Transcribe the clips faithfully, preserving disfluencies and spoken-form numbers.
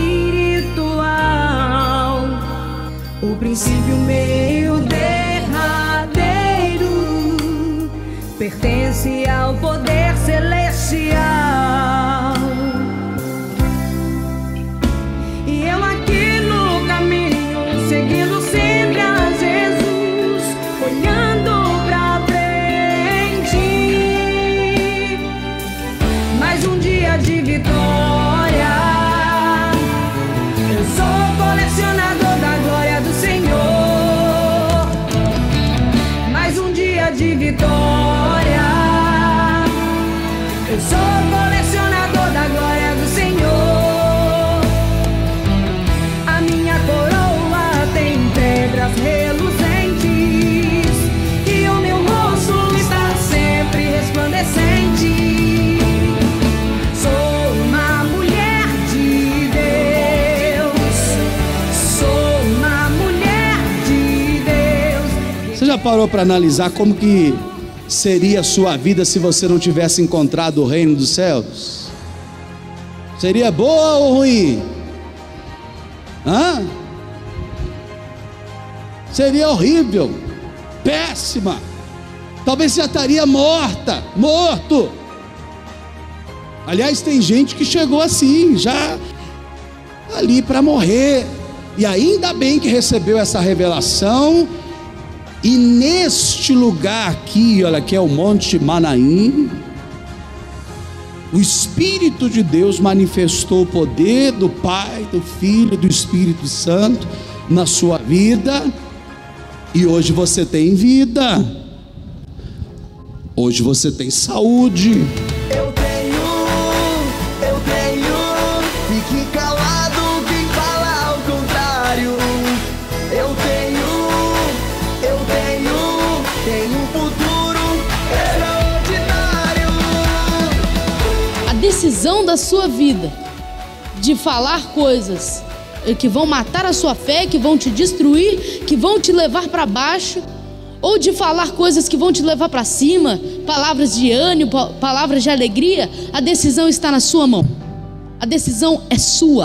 espiritual, o princípio, meio, derradeiro, pertence ao poder celestial. E eu aqui no caminho, seguindo sempre a Jesus, olhando pra frente. Mais um dia de vitória. Eu sou colecionador da glória do Senhor. Mais um dia de vitória. Eu sou colecionador da glória do Senhor. A minha coroa tem pedras reluzentes e o meu rosto está sempre resplandecente. Sou uma mulher de Deus. Sou uma mulher de Deus. Você já parou para analisar como que seria a sua vida se você não tivesse encontrado o reino dos céus? Seria boa ou ruim? Hã? Seria horrível, péssima. Talvez você já estaria morta, morto. Aliás, tem gente que chegou assim, já ali para morrer, e ainda bem que recebeu essa revelação. E neste lugar aqui, olha, que é o Monte Manaim, o Espírito de Deus manifestou o poder do Pai, do Filho e do Espírito Santo na sua vida. E hoje você tem vida, hoje você tem saúde. Eu tenho, eu tenho, fique calado quem fala ao contrário. Eu tenho, eu tenho, tenho um futuro extraordinário. A decisão da sua vida de falar coisas que vão matar a sua fé, que vão te destruir, que vão te levar para baixo, ou de falar coisas que vão te levar para cima, palavras de ânimo, palavras de alegria, a decisão está na sua mão. A decisão é sua.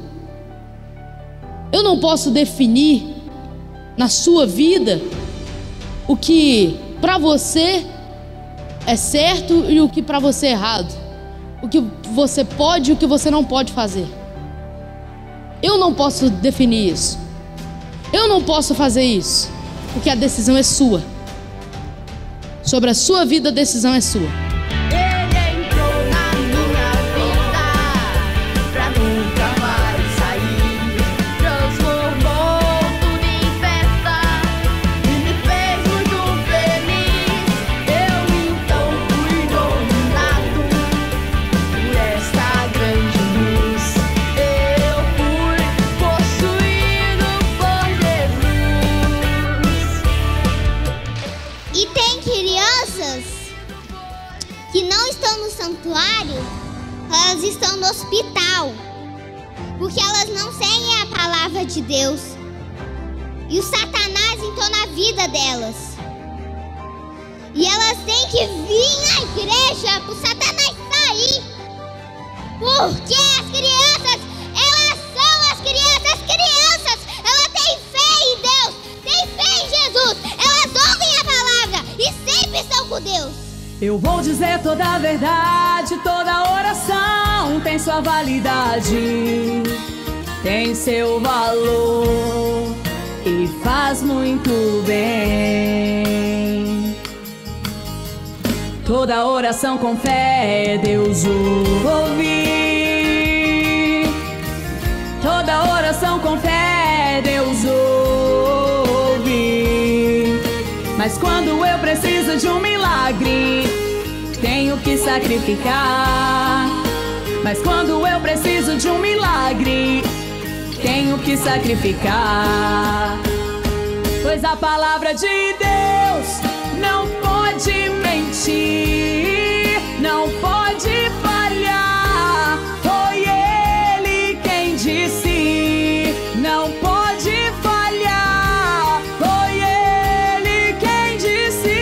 Eu não posso definir na sua vida o que para você é certo e o que para você é errado, o que você pode e o que você não pode fazer. Eu não posso definir isso. Eu não posso fazer isso, porque a decisão é sua. Sobre a sua vida, a decisão é sua. Ele entrou na minha vida pra nunca mais sair. Transformou tudo em festa e me fez muito feliz. Eu então fui dominado por esta grande luz. Eu fui possuído por Jesus. E tem crianças que não estão no santuário, elas estão no hospital, porque elas não seguem a palavra de Deus. E o Satanás entrou na vida delas. E elas têm que vir na igreja para o Satanás sair. Porque as crianças, elas são as crianças, crianças, elas têm fé em Deus, têm fé em Jesus, elas ouvem a palavra e sempre estão com Deus. Eu vou dizer toda a verdade, toda oração tem sua validade, tem seu valor e faz muito bem. Toda oração com fé Deus ouve. Toda oração com fé Deus ouve. Mas quando eu preciso de um milagre, tenho que sacrificar. Mas quando eu preciso de um milagre, tenho que sacrificar. Pois a palavra de Deus não pode mentir, não pode falhar. Foi Ele quem disse, não pode falhar. Foi Ele quem disse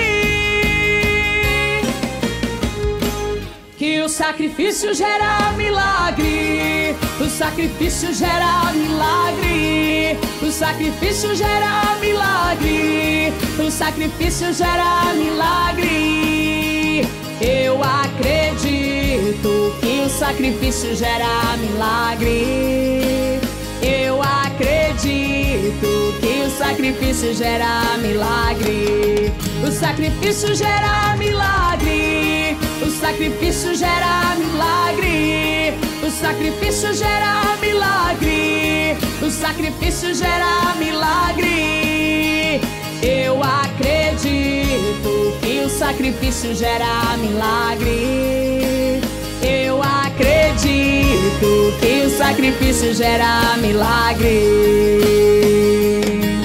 que o sacrifício gera milagre. O sacrifício gera milagre. O sacrifício gera milagre. O sacrifício gera milagre. Eu acredito que o sacrifício gera milagre. Eu acredito que o sacrifício gera milagre. O sacrifício gera milagre. O sacrifício gera milagre. O sacrifício gera milagre. O sacrifício gera milagre. Eu acredito que o sacrifício gera milagre. Eu acredito que o sacrifício gera milagre.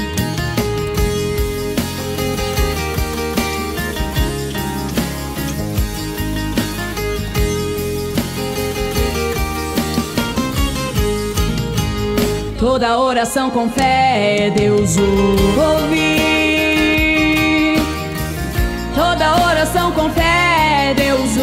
Toda oração com fé Deus ouve. Toda oração com fé Deus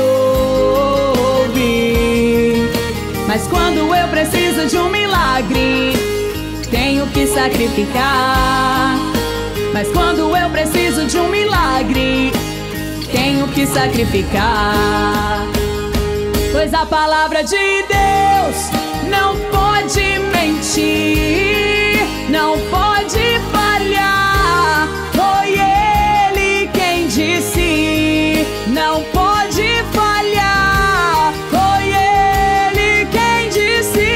ouve. Mas quando eu preciso de um milagre, tenho que sacrificar. Mas quando eu preciso de um milagre, tenho que sacrificar. Pois a palavra de Deus não pode mentir, não pode falhar. Foi Ele quem disse, não pode falhar. Foi Ele quem disse.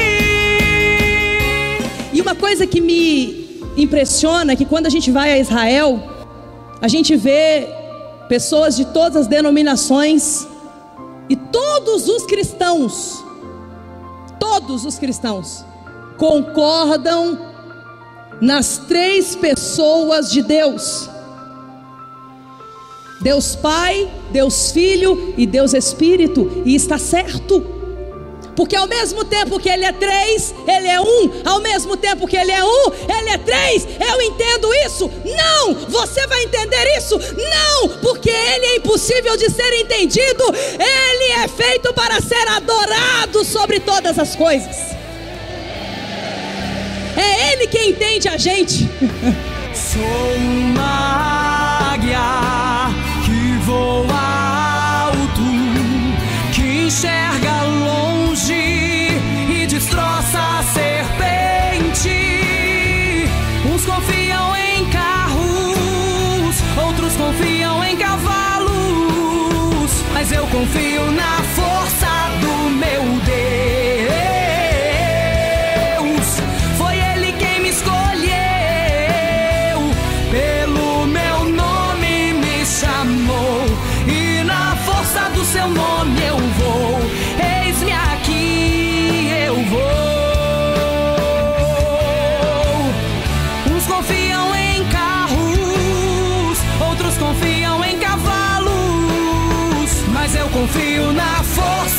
E uma coisa que me impressiona é que quando a gente vai a Israel, a gente vê pessoas de todas as denominações e todos os cristãos, todos os cristãos concordam nas três pessoas de Deus: Deus Pai, Deus Filho e Deus Espírito. E está certo, porque ao mesmo tempo que Ele é três, Ele é um. Ao mesmo tempo que Ele é um, Ele é três. Eu entendo isso? Não! Você vai entender isso? Não! Porque Ele é impossível de ser entendido. Ele é feito para ser adorado sobre todas as coisas. É Ele que entende a gente. Sou uma águia que voa alto, que enxerga longe e destroça a serpente. Uns confiam em carros, outros confiam em cavalos, mas eu confio na força do meu Deus. Foi Ele quem me escolheu, pelo meu nome me chamou, e na força do seu nome eu vou. Eis-me aqui, eu vou. Uns confiam em carros, outros confiam em cavalos, mas eu confio na força